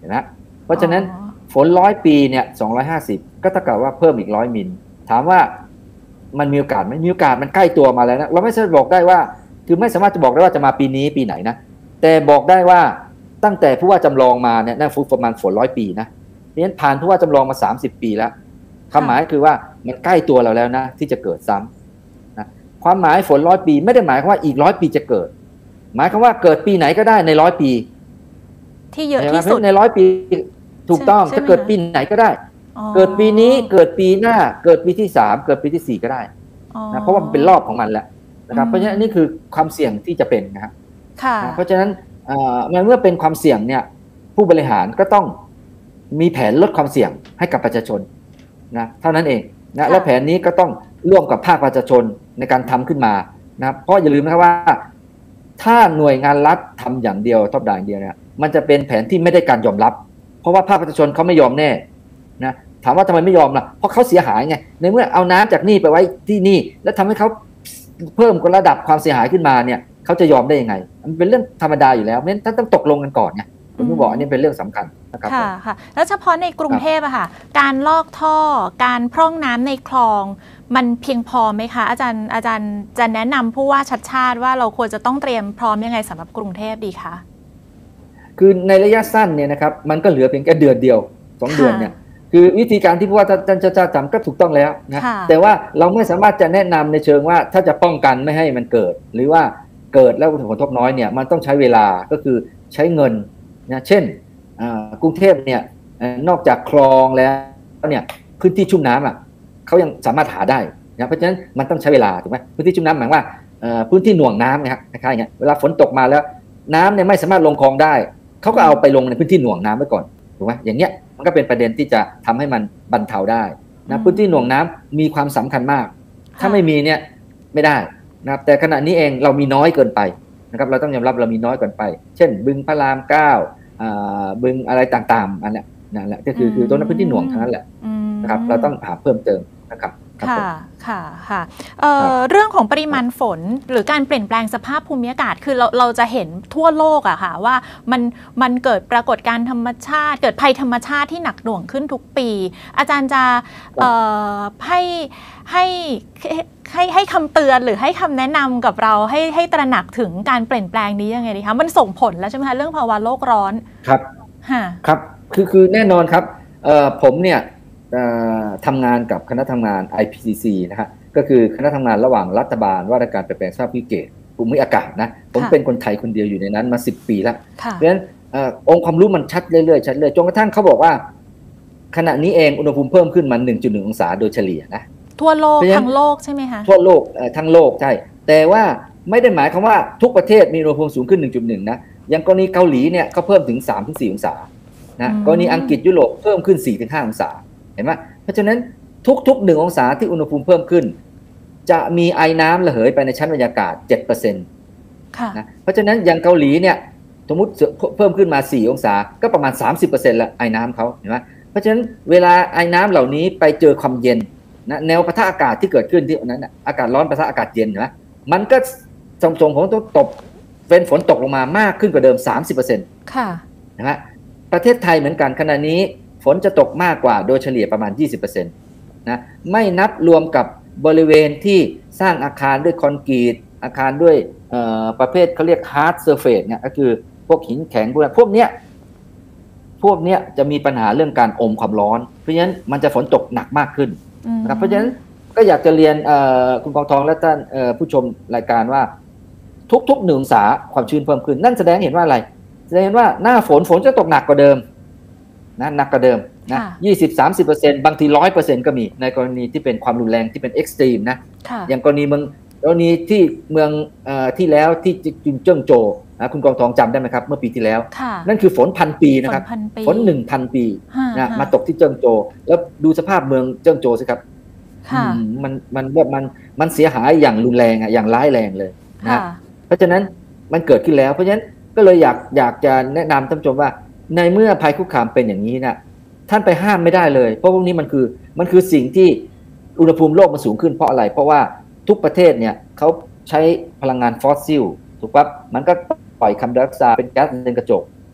เห็นไหมเพราะฉะนั้นฝนร้อยปีเนี่ยสองร้อยห้าสิบก็เท่ากับว่าเพิ่มอีกร้อยมิลถามว่ามันมีโอกาสไหมมีโอกาสมันใกล้ตัวมาแล้วนะเราไม่สามารถบอกได้ว่าคือไม่สามารถจะบอกได้ว่าจะมาปีนี้ปีไหนนะแต่บอกได้ว่าตั้งแต่ผู้ว่าจำลองมาเนี่ยนั่นประมาณฝนร้อยปีนะเพราะฉะนั้นผ่านผู้ว่าจำลองมาสามสิบปีแล้วความหมายคือว่ามันใกล้ตัวเราแล้วนะที่จะเกิดซ้ำนะความหมายฝนร้อยปีไม่ได้หมายความว่าอีกร้อยปีจะเกิดหมายความว่าเกิดปีไหนก็ได้ในร้อยปีที่เยอะที่สุดในร้อยปีถูกต้องจะเกิดปีไหนก็ได้เกิดปีนี้เกิดปีหน้าเกิดปีที่สามเกิดปีที่สี่ก็ได้นะเพราะว่ามันเป็นรอบของมันแล้วนะครับเพราะฉะนั้นนี่คือความเสี่ยงที่จะเป็นนะครับเพราะฉะนั้นเมื่อเป็นความเสี่ยงเนี่ยผู้บริหารก็ต้องมีแผนลดความเสี่ยงให้กับประชาชนนะเท่านั้นเองนะและแผนนี้ก็ต้องร่วมกับภาคประชาชนในการทำขึ้นมานะเพราะอย่าลืมนะครับว่าถ้าหน่วยงานรัฐทำอย่างเดียวท็อปดาวอย่างเดียวเนี่ยมันจะเป็นแผนที่ไม่ได้การยอมรับเพราะว่าภาคประชาชนเขาไม่ยอมแน่นะถามว่าทำไมไม่ยอมล่ะเพราะเขาเสียหายไงในเมื่อเอาน้ำจากนี่ไปไว้ที่นี่แล้วทำให้เขาเพิ่มระดับความเสียหายขึ้นมาเนี่ยเขาจะยอมได้ยังไงมันเป็นเรื่องธรรมดาอยู่แล้วเพราะฉะนั้นท่านต้องตกลงกันก่อนไงผมถึงบอกอันนี้เป็นเรื่องสำคัญนะครับค่ะค่ะแล้วเฉพาะในกรุงเทพอะค่ะการลอกท่อการพร่องน้ำในคลองมันเพียงพอไหมคะอาจารย์อาจารย์จะแนะนำผู้ว่าชัดชาติว่าเราควรจะต้องเตรียมพร้อมยังไงสำหรับกรุงเทพดีคะคือในระยะสั้นเนี่ยนะครับมันก็เหลือเพียงแค่เดือนเดียวสองเดือนเนี่ยคือวิธีการที่ผู้ว่าท่านชัดชาติทำก็ถูกต้องแล้วนะแต่ว่าเราไม่สามารถจะแนะนำในเชิงว่าถ้าจะป้องกันไม่ให้มันเกิดหรือว่าเกิดแล้วผลกระทบน้อยเนี่ยมันต้องใช้เวลาก็คือใช้เงินนะเช่นกรุงเทพเนี่ยนอกจากคลองแล้วเนี่ยพื้นที่ชุ่มน้ำอ่ะเขายังสามารถหาได้นะเพราะฉะนั้นมันต้องใช้เวลาถูกไหมพื้นที่ชุ่มน้ำหมายว่าพื้นที่หน่วงน้ำนะครับคล้ายๆอย่างเงี้ยเวลาฝนตกมาแล้วน้ำเนี่ยไม่สามารถลงคลองได้เขาก็เอาไปลงในพื้นที่หน่วงน้ำไว้ก่อนถูกไหมอย่างเงี้ยมันก็เป็นประเด็นที่จะทำให้มันบรรเทาได้นะพื้นที่หน่วงน้ำมีความสำคัญมากถ้าไม่มีเนี่ยไม่ได้นะครับแต่ขณะนี้เองเรามีน้อยเกินไปนะครับเราต้องยอมรับเรามีน้อยเกินไปเช่นบึงพระรามเก้าบึงอะไรต่างๆอันนี้นั่นแหละก็คือคือตรงนั้นพื้นที่หน่วงทั้งนั้นแหละนะครับเราต้องหาเพิ่มเติมนะครับค่ะค่ะค่ะเอ่อเรื่องของปริมาณฝนหรือการเปลี่ยนแปลงสภาพภูมิอากาศคือเราเราจะเห็นทั่วโลกอะค่ะว่ามันมันเกิดปรากฏการณ์ธรรมชาติเกิดภัยธรรมชาติที่หนักหน่วงขึ้นทุกปีอาจารย์จะเอ่อให้ให้ให้ให้คำเตือนหรือให้คำแนะนำกับเราให้ให้ตระหนักถึงการเปลี่ยนแปลงนี้ยังไงดีคะมันส่งผลแล้วใช่ไหมคะเรื่องภาวะโลกร้อนครับครับคือคือแน่นอนครับเอ่อผมเนี่ยทำงานกับคณะทำงาน ไอ พี ซี ซี นะฮะก็คือคณะทำงานระหว่างรัฐบาลว่าด้วยการเปลี่ยนแปลงสภาพภูมิอากาศนะผมเป็นคนไทยคนเดียวอยู่ในนั้นมาสิบปีแล้วเพราะฉะนั้นองค์ความรู้มันชัดเรื่อยๆชัดเลยจนกระทั่งเขาบอกว่าขณะนี้เองอุณหภูมิเพิ่มขึ้นมา หนึ่งจุดหนึ่ง องศาโดยเฉลี่ยนะทั่วโลกทั้งโลกใช่ไหมคะทั่วโลกทั้งโลกใช่แต่ว่าไม่ได้หมายความว่าทุกประเทศมีอุณหภูมิสูงขึ้น หนึ่งจุดหนึ่ง นะอย่างกรณีเกาหลีเนี่ยเขาเพิ่มถึง สามถึงสี่ องศานะกรณีอังกฤษยุโรปเพิ่มขึ้น สี่ถึงห้า องศาเห็นไหมเพราะฉะนั้นทุกๆหนึ่งองศาที่อุณหภูมิเพิ่มขึ้นจะมีไอน้ำระเหยไปในชั้นบรรยากาศ เจ็ดเปอร์เซ็นต์ค่ะนะเพราะฉะนั้นอย่างเกาหลีเนี่ยสมมติเพิ่มขึ้นมาสี่องศาก็ประมาณ สามสิบเปอร์เซ็นต์ ละไอน้ำเขาเห็นไหมเพราะฉะนั้นเวลาไอน้ำเหล่านี้ไปเจอความเย็นนะแนวปะทะอากาศที่เกิดขึ้นที่นั้นนะอากาศร้อนปะทะอากาศเย็นเห็นไหมมันก็ส่งส่งผลต้องตกเป็นฝนตกลงมามากขึ้นกว่าเดิม สามสิบเปอร์เซ็นต์ค่ะเห็นไหมประเทศไทยเหมือนกันขณะนี้ฝนจะตกมากกว่าโดยเฉลี่ยประมาณ ยี่สิบเปอร์เซ็นต์ นะไม่นับรวมกับบริเวณที่สร้างอาคารด้วยคอนกรีตอาคารด้วยประเภทเขาเรียก hard surface เนี่ยก็คือพวกหินแข็งพวกพวกเนี้ยพวกเนี้ยจะมีปัญหาเรื่องการอมความร้อนเพราะฉะนั้นมันจะฝนตกหนักมากขึ้นนะครับเพราะฉะนั้นก็อยากจะเรียนคุณกองทองและท่านผู้ชมรายการว่าทุกๆหนึ่งองศาความชื้นเพิ่มขึ้นนั่นแสดงเห็นว่าอะไรแสดงว่าหน้าฝนฝนจะตกหนักกว่าเดิมนะหนักกว่าเดิมนะยี่สิบ สามสิบเปอร์เซ็นต์ บางที ร้อยเปอร์เซ็นต์ ก็มีในกรณีที่เป็นความรุนแรงที่เป็นเอ็กซ์ตรีมนะอย่างกรณีเมืองกรณีที่เมืองเอ่อที่แล้วที่จุนเจิ้งโจวนะคุณกองทองจำได้ไหมครับเมื่อปีที่แล้วนั่นคือฝนพันปีนะครับฝน หนึ่งพัน ปีนะมาตกที่เจิ้งโจวแล้วดูสภาพเมืองเจิ้งโจวสิครับมันมันแบบมันมันเสียหายอย่างรุนแรงอ่ะอย่างร้ายแรงเลยนะเพราะฉะนั้นมันเกิดขึ้นแล้วเพราะฉะนั้นก็เลยอยากอยากจะแนะนำท่านผู้ชมว่าในเมื่อภัยคุกคามเป็นอย่างนี้นะท่านไปห้ามไม่ได้เลยเพราะพวกนี้มันคือมันคือสิ่งที่อุณหภูมิโลกมันสูงขึ้นเพราะอะไรเพราะว่าทุกประเทศเนี่ยเขาใช้พลังงานฟอสซิลถูกปะมันก็ปล่อยคาร์บอนไดออกไซด์เป็นแก๊สเรือนกระจก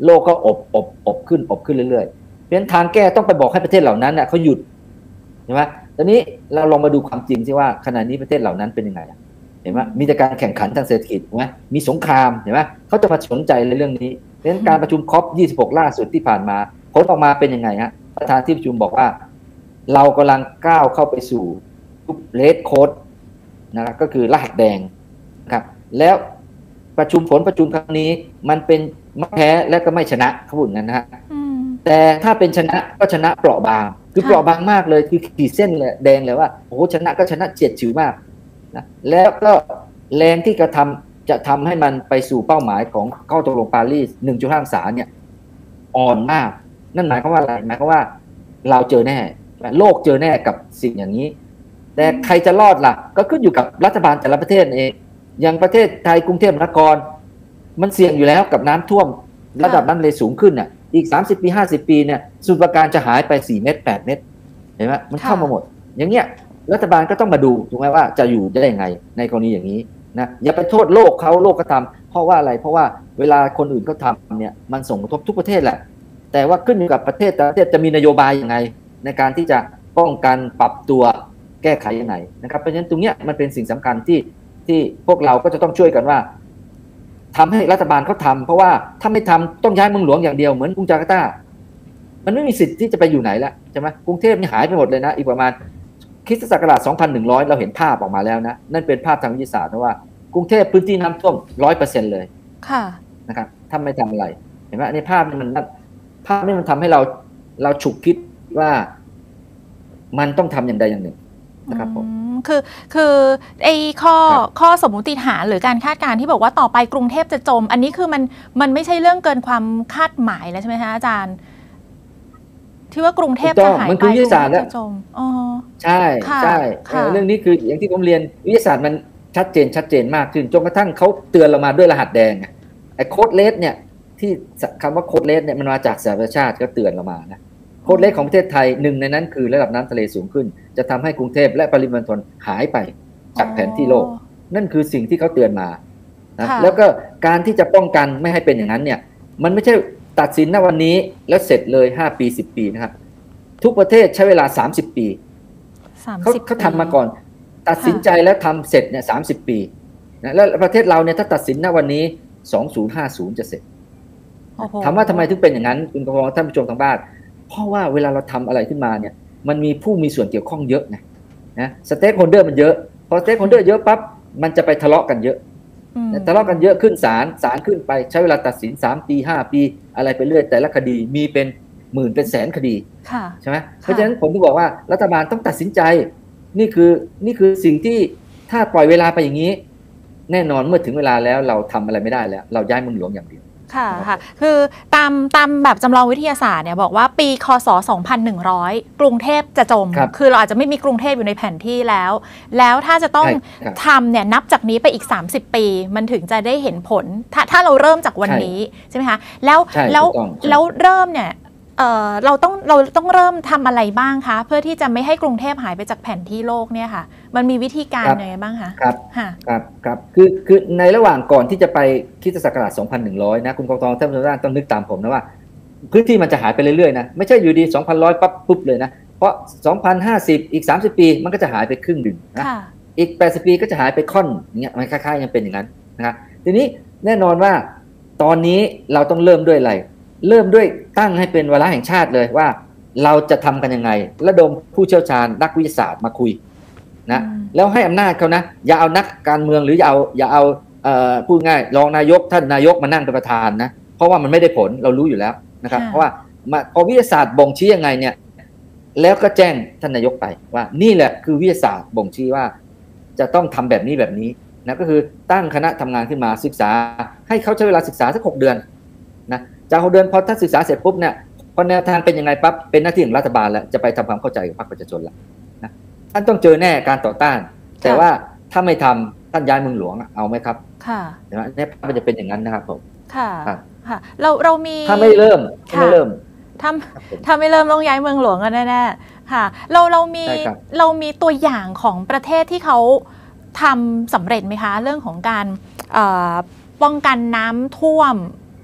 โลกก็อบอบอบขึ้นอบขึ้นเรื่อยๆเพราะฉะนั้นทางแก้ต้องไปบอกให้ประเทศเหล่านั้นเนี่ยเขาหยุดใช่ไหมตอนนี้เราลองมาดูความจริงสิว่าขณะนี้ประเทศเหล่านั้นเป็นยังไงเห็นไหมมีแต่การแข่งขันทางเศรษฐกิจไหมมีสงครามเห็นไหมเขาจะมาสนใจในเรื่องนี้เพราะฉะนั้นการประชุมคอปยี่สิบหกล่าสุดที่ผ่านมาผลออกมาเป็นยังไงฮะประธานที่ประชุมบอกว่าเรากำลังก้าวเข้าไปสู่เรดโค้ดนะครับก็คือรหัสแดงนะครับแล้วประชุมผลประชุมครั้งนี้มันเป็นไม่แพ้และก็ไม่ชนะเขาพูดงั้นนะฮะแต่ถ้าเป็นชนะก็ชนะเปราะบางคือเปราะบางมากเลยคือขีดเส้นเลยแดงเลยว่าโอ้โหชนะก็ชนะเฉียดฉิวมากนะแล้วก็แรงที่กระทำจะทำให้มันไปสู่เป้าหมายของข้อตกลงปารีส หนึ่งจุดห้า องศาเนี่ยอ่อนมากนั่นหมายความว่าอะไรหมายความว่าเราเจอแน่โลกเจอแน่กับสิ่งอย่างนี้แต่ใครจะรอดล่ะก็ขึ้นอยู่กับรัฐบาลแต่ละประเทศเองอย่างประเทศไทยกรุงเทพมหานครมันเสี่ยงอยู่แล้วกับน้ำท่วมระดับน้ำทะเลสูงขึ้นน่ะอีกสามสิบปีห้าสิบปีเนี่ยสมุทรปราการจะหายไปสี่เมตรแปดเมตรเห็นไหมมันเข้ามาหมดอย่างเงี้ยรัฐบาลก็ต้องมาดูถูกไหมว่าจะอยู่ได้ยังไงในกรณีอย่างนี้นะอย่าไปโทษโลกเขาโลกก็ทำเพราะว่าอะไรเพราะว่าเวลาคนอื่นเขาทำเนี่ยมันส่งกระทบทุกประเทศแหละแต่ว่าขึ้นอยู่กับประเทศแต่ละประเทศจะมีนโยบายยังไงในการที่จะป้องกันปรับตัวแก้ไขยังไงนะครับเพราะฉะนั้นตรงเนี้ยมันเป็นสิ่งสำคัญที่ที่พวกเราก็จะต้องช่วยกันว่าทำให้รัฐบาลเขาทำเพราะว่าถ้าไม่ทำต้องย้ายเมืองหลวงอย่างเดียวเหมือนกรุงจาการ์ตามันไม่มีสิทธิ์ที่จะไปอยู่ไหนแล้วใช่ไหมกรุงเทพนี่หายไปหมดเลยนะอีกประมาณคริสตศักราช สองพันหนึ่งร้อย เราเห็นภาพออกมาแล้วนะนั่นเป็นภาพทางวิทยาศาสตร์นะว่ากรุงเทพพื้นที่น้ำท่วม ร้อยเปอร์เซ็นต์ เลยค่ะนะครับถ้าไม่ทำอะไรเห็นไหมในภาพนี้มันภาพนี้มันทำให้เราเราฉุกคิดว่ามันต้องทำอย่างใดอย่างหนึ่งนะครับผมคือคือไอ้ข้อข้อสมมุติฐานหรือการคาดการณ์ที่บอกว่าต่อไปกรุงเทพจะจมอันนี้คือมันมันไม่ใช่เรื่องเกินความคาดหมายแล้วใช่ไหมคะอาจารย์ที่ว่ากรุงเทพจะหายไปกรุงเทพจะจมอ๋อใช่ใช่เรื่องนี้คืออย่างที่ผมเรียนวิทยาศาสตร์มันชัดเจนชัดเจนมากขึ้นจนกระทั่งเขาเตือนเรามาด้วยรหัสแดงไอ้โค้ดเลสเนี่ยที่คำว่าโค้ดเลสเนี่ยมันมาจากสหประชาชาติก็เตือนเรามานะโค้ดเลสของประเทศไทยหนึ่งในนั้นคือระดับน้ำทะเลสูงขึ้นจะทำให้กรุงเทพและปริมณฑลหายไปจากแผนที่โลกนั่นคือสิ่งที่เขาเตือนมานะแล้วก็การที่จะป้องกันไม่ให้เป็นอย่างนั้นเนี่ยมันไม่ใช่ตัดสินณวันนี้แล้วเสร็จเลยห้าปีสิบปีนะครับทุกประเทศใช้เวลาสามสิบปีเขาเขาทำมาก่อนตัดสินใจแล้วทำเสร็จเนี่ยสามสิบปีนะแล้วประเทศเราเนี่ยถ้าตัดสินณวันนี้สองพันห้าสิบจะเสร็จถามว่าทำไมถึงเป็นอย่างนั้นคุณกำลังท่านผู้ชมทางบ้านเพราะว่าเวลาเราทำอะไรขึ้นมาเนี่ยมันมีผู้มีส่วนเกี่ยวข้องเยอะนะนะสเต็กโฮลเดอร์มันเยอะพอสเต็กโฮลเดอร์เยอะปั๊บมันจะไปทะเลาะกันเยอะทะเลาะกันเยอะขึ้นศาลศาลขึ้นไปใช้เวลาตัดสินสามปีห้าปีอะไรไปเรื่อยแต่ละคดีมีเป็นหมื่นเป็นแสนคดีใช่ไหมเพราะฉะนั้นผมถึงบอกว่ารัฐบาลต้องตัดสินใจนี่คือนี่คือสิ่งที่ถ้าปล่อยเวลาไปอย่างนี้แน่นอนเมื่อถึงเวลาแล้วเราทำอะไรไม่ได้แล้วเราย้ายเมืองหลวงอย่างเดียวค่ะค่ะคือตามตามแบบจำลองวิทยาศาสตร์เนี่ยบอกว่าปีคศสองพันหนึ่งร้อยกรุงเทพจะจม ค, คือเราอาจจะไม่มีกรุงเทพอยู่ในแผนที่แล้วแล้วถ้าจะต้องทำเนี่ยนับจากนี้ไปอีกสามสิบปีมันถึงจะได้เห็นผลถ้าถ้าเราเริ่มจากวันนี้ใช่ไหมคะแล้วแล้วแล้วเริ่มเนี่ยเอ่อเราต้องเราต้องเริ่มทำอะไรบ้างคะเพื่อที่จะไม่ให้กรุงเทพหายไปจากแผนที่โลกเนี่ยค่ะมันมีวิธีการยังไงบ้างคะครับครับครับคือคือในระหว่างก่อนที่จะไปคริสตศักราชสองพันหนึ่งร้อยนะคุณกองทองท่านผู้ชมต้องนึกตามผมนะว่าพื้นที่มันจะหายไปเรื่อยๆนะไม่ใช่อยู่ดีสองพันหนึ่งร้อยปั๊บปุ๊บเลยนะเพราะสองพันห้าสิบอีกสามสิบปีมันก็จะหายไปครึ่งหนึ่งนะอีกแปดสิบปีก็จะหายไปค่อนเงี้ยมันคล้ายๆยังเป็นอย่างนั้นนะครับทีนี้แน่นอนว่าตอนนี้เราต้องเริ่มด้วยอะไรเริ่มด้วยตั้งให้เป็นวาระแห่งชาติเลยว่าเราจะทำกันยังไงระดมผู้เชี่ยวชาญนักวิทยาศาสตร์มาคุยนะแล้วให้อำนาจเขานะอย่าเอานักการเมืองหรืออย่าเอาอย่าเอาเอ่อพูดง่ายรองนายกท่านนายกมานั่งเป็นประธานนะเพราะว่ามันไม่ได้ผลเรารู้อยู่แล้วนะครับเพราะว่าพอวิทยาศาสตร์บ่งชี้ยังไงเนี่ยแล้วก็แจ้งท่านนายกไปว่านี่แหละคือวิทยาศาสตร์บ่งชี้ว่าจะต้องทำแบบนี้แบบนี้นะก็คือตั้งคณะทำงานขึ้นมาศึกษาให้เขาใช้เวลาศึกษาสักหกเดือนนะจากหกเดือนพอท่านศึกษาเสร็จปุ๊บเนี่ยพอแนวทางเป็นยังไงปั๊บเป็นหน้าที่ของรัฐบาลแล้วจะไปทำความเข้าใจกับพรรคประชาชนแล้วนะท่านต้องเจอแน่การต่อต้านแต่ว่าถ้าไม่ทำท่านย้ายเมืองหลวงเอาไหมครับค่ะเห็นไหมเนี่ยมันจะเป็นอย่างนั้นนะครับผมค่ะค่ะเราเรามีถ้าไม่เริ่มถ้าไม่เริ่มทำถ้าไม่เริ่มต้องย้ายเมืองหลวงกันแน่ๆค่ะเราเรามีเรามีตัวอย่างของประเทศที่เขาทำสำเร็จไหมคะเรื่องของการป้องกันน้ำท่วม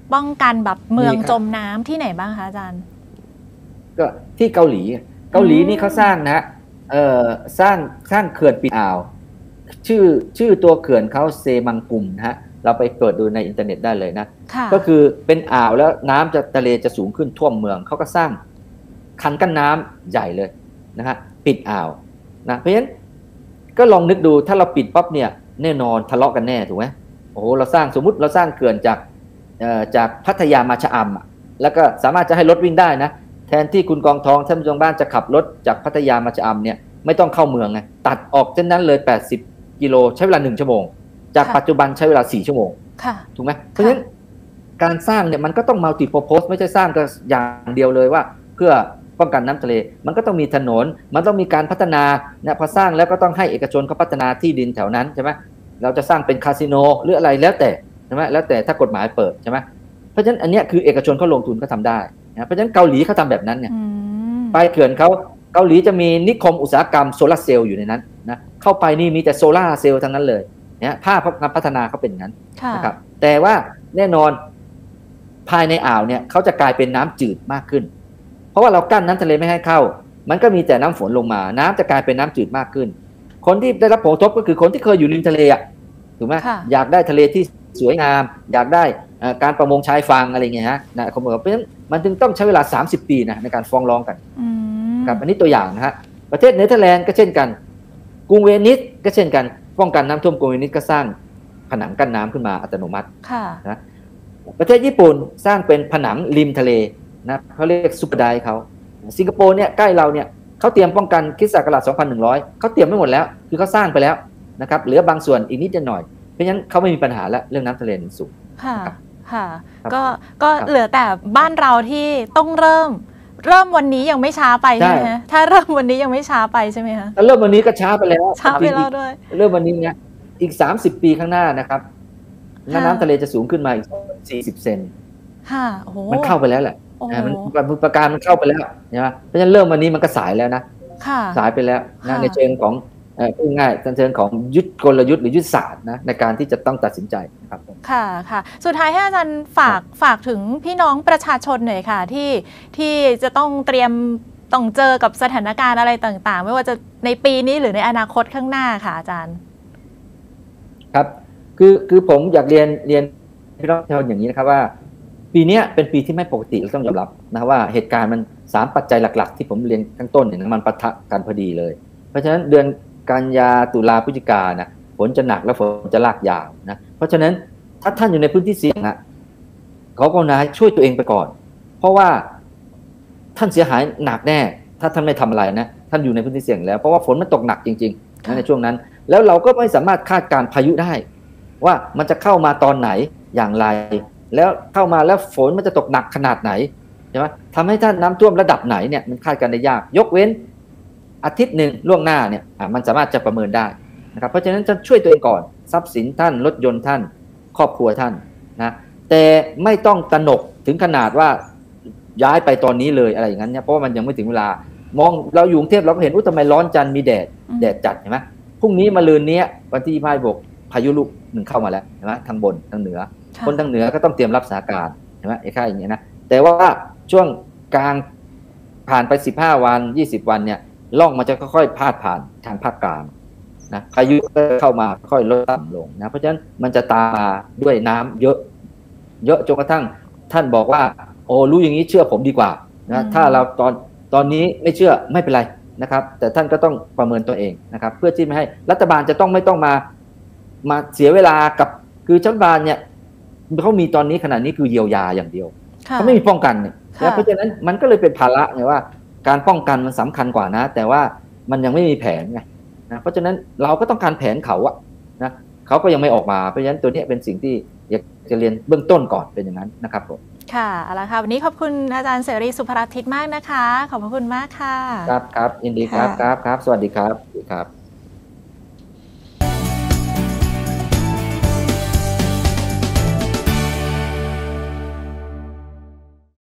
ป้องกันแบบเมืองมีครับจมน้ำที่ไหนบ้างคะอาจารย์ก็ที่เกาหลีเกาหลีนี่เขาสร้างนะเอ่อสร้างสร้างเขื่อนปิดอ่าวชื่อชื่อตัวเขื่อนเขาเซมังกุมนะฮะเราไปเปิดดูในอินเทอร์เน็ตได้เลยนะค่ะก็คือเป็นอ่าวแล้วน้ำจะทะเลจะสูงขึ้นท่วมเมืองเขาก็สร้างคันกั้นน้ำใหญ่เลยนะฮะปิดอ่าวนะเพราะฉะนั้นก็ลองนึกดูถ้าเราปิดปั๊บเนี่ยแน่นอนทะเลาะกันแน่ถูกไหมโอ้โหเราสร้างสมมุติเราสร้างเขื่อนจากเอ่อจากพัทยามาชะอำอะแล้วก็สามารถจะให้รถวิ่งได้นะแทนที่คุณกองทองท่านผู้ชมบ้านจะขับรถจากพัทยามาชะอำเนี่ยไม่ต้องเข้าเมืองไงตัดออกเช่นนั้นเลยแปดสิบกิโลใช้เวลาหนึ่งชั่วโมงจากปัจจุบันใช้เวลาสี่ชั่วโมงค่ะถูกไหมเพราะฉะนั้นการสร้างเนี่ยมันก็ต้องมัลติ เพอร์โพส ไม่ใช่สร้างก็อย่างเดียวเลยว่าเพื่อป้องกันน้ำทะเลมันก็ต้องมีถนนมันต้องมีการพัฒนาเนี่ยพอสร้างแล้วก็ต้องให้เอกชนเขาพัฒนาที่ดินแถวนั้นใช่ไหมเราจะสร้างเป็นคาสิโนหรืออะไรแล้วแต่ใช่ไหมแล้วแต่ถ้ากฎหมายเปิดใช่ไหมเพราะฉะนั้นอันเนี้ยคือเอกชนเขาลงทุนเขาทำได้นะเพราะฉะนั้นเกาหลีเขาทำแบบนั้นเนี่ยไปเขื่อนเขาเกาหลีจะมีนิคมอุตสาหกรรมโซลาร์เซลล์อยู่ในนั้นนะเข้าไปนี่มีแต่โซลาร์เซลล์ทั้งนั้นเลยเนี่ยภาพพัฒนาเขาเป็นอย่างนั้นนะครับแต่ว่าแน่นอนภายในอ่าวเนี่ยเขาจะกลายเป็นน้ำจืดมากขึ้นเพราะว่าเรากั้นน้ำทะเลไม่ให้เข้ามันก็มีแต่น้ำฝนลงมาน้ำจะกลายเป็นน้ำจืดมากขึ้นคนที่ได้รับผลกระทบก็คือคนที่เคยอยู่ริมทะเลอ่ะถูกไหมอยากได้ทะเลที่สวยงามอยากได้การประมงชายฝั่งอะไรเงี้ยฮะนะผมบอกเพราะฉะนั้นมันจึงต้องใช้เวลาสามสิบปีนะในการฟ้องร้องกันครับอันนี้ตัวอย่างนะฮะประเทศเนเธอร์แลนด์ก็เช่นกันกรุงเวนิสก็เช่นกันป้องกันน้ำท่วมกรุงเวนิสก็สร้างผนังกั้นน้ำขึ้นมาอัตโนมัตินะประเทศญี่ปุ่นสร้างเป็นผนังริมทะเลนะเขาเรียกซูเปอร์ไดร์เขาสิงคโปร์เนี่ยใกล้เราเนี่ยเขาเตรียมป้องกันคริสต์ศักราชสองพันหนึ่งร้อยเขาเตรียมไม่หมดแล้วคือเขาสร้างไปแล้วนะครับเหลือบางส่วนอีกนิดหน่อยเพราะฉะนั้นเขาไม่มีปัญหาแล้วเรื่องน้ำทะเลสูงค่ะค่ะก็ก็เหลือแต่บ้านเราที่ต้องเริ่มเริ่มวันนี้ยังไม่ช้าไปใช่ไหมถ้าเริ่มวันนี้ยังไม่ช้าไปใช่ไหมคะถ้าเริ่มวันนี้ก็ช้าไปแล้วช้าไปแล้วด้วยเริ่มวันนี้เนี่ยอีกสามสิบปีข้างหน้านะครับน้ำทะเลจะสูงขึ้นมาอีกสี่สิบเซนค่ะโอ้โหมันเข้าไปแล้วแหละมันประการมันเข้าไปแล้วใช่ไหมเพราะฉะนั้นเริ่มวันนี้มันก็สายแล้วนะสายไปแล้วนะในเชิงของพูดง่ายในเชิงของยุทธกลยุทธ์หรือยุทธศาสตร์นะในการที่จะต้องตัดสินใจนะครับค่ะค่ะสุดท้ายให้อาจารย์ฝากฝากถึงพี่น้องประชาชนหน่อยค่ะที่ที่จะต้องเตรียมต้องเจอกับสถานการณ์อะไรต่างๆไม่ว่าจะในปีนี้หรือในอนาคตข้างหน้าค่ะอาจารย์ครับคือคือผมอยากเรียนเรียนพี่น้องประชาชนอย่างนี้นะครับว่าปีนี้เป็นปีที่ไม่ปกติเราต้องยอมรับนะว่าเหตุการณ์มันสามปัจจัยหลักๆที่ผมเรียนข้างต้นเนี่ยมันปะทะกันพอดีเลยเพราะฉะนั้นเดือนกันยาตุลาพฤศจิกานะฝนจะหนักและฝนจะลากยาวนะเพราะฉะนั้นถ้าท่านอยู่ในพื้นที่เสี่ยงนะขอกรุณาช่วยตัวเองไปก่อนเพราะว่าท่านเสียหายหนักแน่ถ้าท่านไม่ทำอะไรนะท่านอยู่ในพื้นที่เสี่ยงแล้วเพราะว่าฝนมันตกหนักจริงๆนะในช่วงนั้นแล้วเราก็ไม่สามารถคาดการณ์พายุได้ว่ามันจะเข้ามาตอนไหนอย่างไรแล้วเข้ามาแล้วฝนมันจะตกหนักขนาดไหนใช่ไหมทำให้ท่านน้ำท่วมระดับไหนเนี่ยมันคาดการณ์ได้ยากยกเว้นอาทิตย์หนึ่งล่วงหน้าเนี่ยมันสามารถจะประเมินได้นะครับเพราะฉะนั้นจะช่วยตัวเองก่อนทรัพย์สินท่านรถยนต์ท่านครอบครัวท่านนะแต่ไม่ต้องตระหนกถึงขนาดว่าย้ายไปตอนนี้เลยอะไรอย่างนั้นเนี่ยเพราะว่ามันยังไม่ถึงเวลามองเราอยู่กรุงเทพเราก็เห็นอุ้ยทำไมร้อนจังมีแดดแดดจัดเห็นไหมพรุ่งนี้มะรืนนี้วันที่ยี่สิบห้าบกพายุลูกหนึ่งเข้ามาแล้วเห็นไหมทางบนทางเหนือคนทางเหนือก็ต้องเตรียมรับสถานการณ์เห็นไหมไอ้ค่าอย่างเงี้ยนะแต่ว่าช่วงกลางผ่านไปสิบห้าวันยี่สิบวันเนี่ยล่องมันจะค่อยๆพาดผ่านทางภาคกลางนะพายุก็เข้ามาค่อยลดต่ำลงนะเพราะฉะนั้นมันจะตามมาด้วยน้ำเยอะเยอะจนกระทั่งท่านบอกว่าโอ้รู้อย่างนี้เชื่อผมดีกว่านะถ้าเราตอนตอนนี้ไม่เชื่อไม่เป็นไรนะครับแต่ท่านก็ต้องประเมินตัวเองนะครับเพื่อที่ไม่ให้รัฐบาลจะต้องไม่ต้องมามาเสียเวลากับคือรัฐบาลเนี่ยเขามีตอนนี้ขนาดนี้คือเยียวยาอย่างเดียวเขาไม่มีป้องกันเนี่ยแล้วเพราะฉะนั้นมันก็เลยเป็นภาระไงว่าการป้องกันมันสำคัญกว่านะแต่ว่ามันยังไม่มีแผนไงนะเพราะฉะนั้นเราก็ต้องการแผนเขาอะนะเขาก็ยังไม่ออกมาเพราะฉะนั้นตัวนี้เป็นสิ่งที่อยากจะเรียนเบื้องต้นก่อนเป็นอย่างนั้นนะครับผมค่ะเอาละค่ะวันนี้ขอบคุณอาจารย์เสรีสุภราทิตมากนะคะขอบพระคุณมากค่ะครับครับยินดีครับครับครับสวัสดีครับครับ